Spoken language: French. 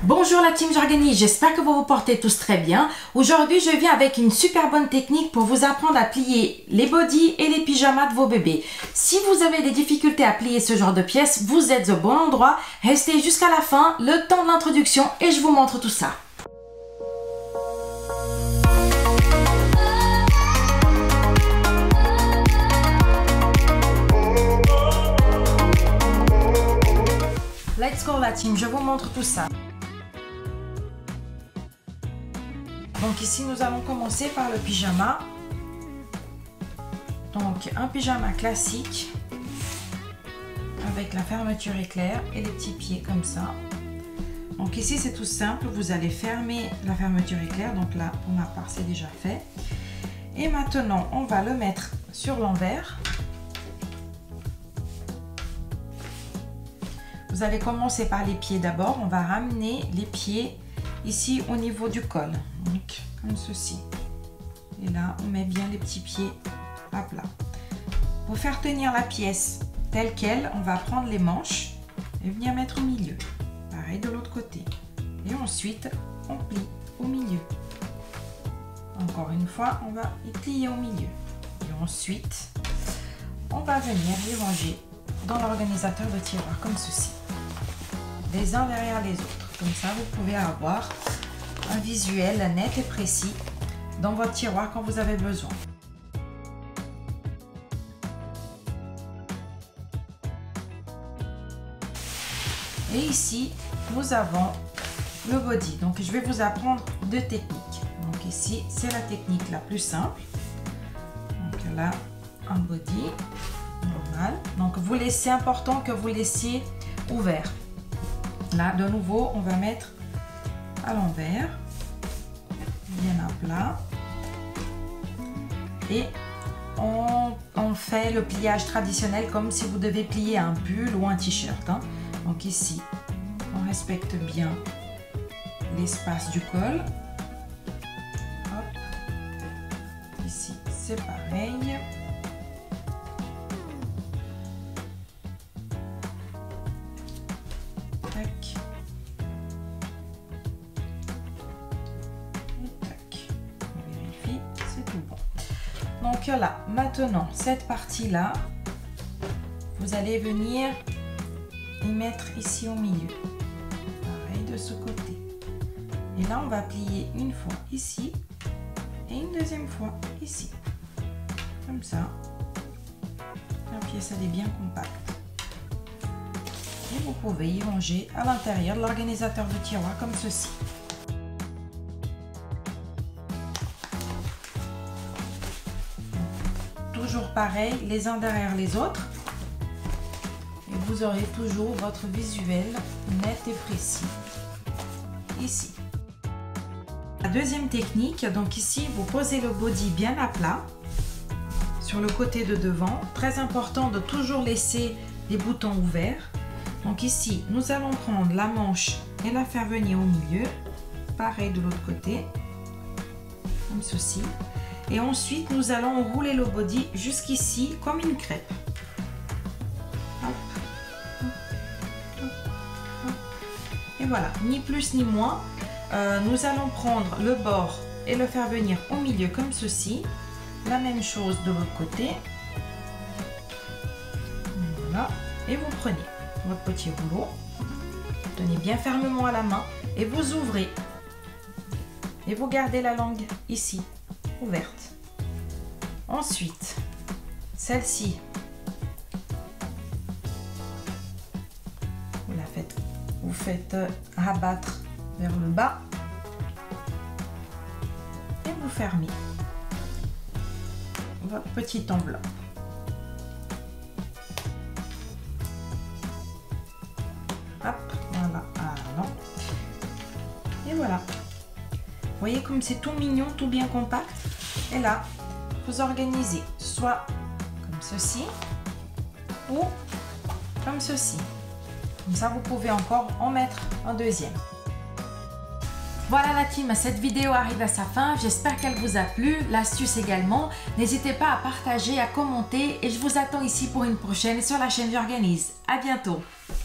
Bonjour la team J'organise, j'espère que vous vous portez tous très bien. Aujourd'hui, je viens avec une super bonne technique pour vous apprendre à plier les bodys et les pyjamas de vos bébés. Si vous avez des difficultés à plier ce genre de pièces, vous êtes au bon endroit. Restez jusqu'à la fin, le temps de l'introduction et je vous montre tout ça. Let's go la team, je vous montre tout ça. Donc ici nous allons commencer par le pyjama. Donc un pyjama classique avec la fermeture éclair et les petits pieds comme ça. Donc ici c'est tout simple, vous allez fermer la fermeture éclair. Donc là pour ma part c'est déjà fait. Et maintenant on va le mettre sur l'envers. Vous allez commencer par les pieds d'abord. On va ramener les pieds ici au niveau du col. Donc, comme ceci. Et là, on met bien les petits pieds à plat. Pour faire tenir la pièce telle qu'elle, on va prendre les manches et venir mettre au milieu. Pareil de l'autre côté. Et ensuite, on plie au milieu. Encore une fois, on va y plier au milieu. Et ensuite, on va venir les ranger dans l'organisateur de tiroirs comme ceci, les uns derrière les autres. Comme ça vous pouvez avoir un visuel net et précis dans votre tiroir quand vous avez besoin. Et ici nous avons le body. Donc je vais vous apprendre deux techniques. Donc ici c'est la technique la plus simple. Donc là un body normal. Donc vous laissez, important que vous laissiez ouvert. Là de nouveau on va mettre à l'envers, bien à plat, et on fait le pliage traditionnel comme si vous devez plier un pull ou un t-shirt. Donc ici on respecte bien l'espace du col. Hop. Ici c'est pareil. Donc là, maintenant, cette partie-là, vous allez venir y mettre ici au milieu. Pareil de ce côté. Et là, on va plier une fois ici et une deuxième fois ici. Comme ça. La pièce, elle est bien compacte. Et vous pouvez y ranger à l'intérieur de l'organisateur de tiroir comme ceci. Toujours pareil, les uns derrière les autres, et vous aurez toujours votre visuel net et précis ici. La deuxième technique, donc ici vous posez le body bien à plat sur le côté de devant. Très important de toujours laisser les boutons ouverts. Donc ici nous allons prendre la manche et la faire venir au milieu, pareil de l'autre côté, comme ceci. Et ensuite, nous allons rouler le body jusqu'ici comme une crêpe. Hop, hop, hop, hop. Et voilà, ni plus ni moins. Nous allons prendre le bord et le faire venir au milieu comme ceci. La même chose de l'autre côté. Voilà. Et vous prenez votre petit rouleau. Tenez bien fermement à la main et vous ouvrez. Et vous gardez la langue ici, ouverte. Ensuite, celle-ci, vous faites rabattre vers le bas et vous fermez votre petite enveloppe. Hop, voilà. Ah non. Et voilà. Vous voyez comme c'est tout mignon, tout bien compact. Et là, vous organisez soit comme ceci ou comme ceci. Comme ça, vous pouvez encore en mettre un deuxième. Voilà la team, cette vidéo arrive à sa fin. J'espère qu'elle vous a plu, l'astuce également. N'hésitez pas à partager, à commenter et je vous attends ici pour une prochaine sur la chaîne J'organise. À bientôt.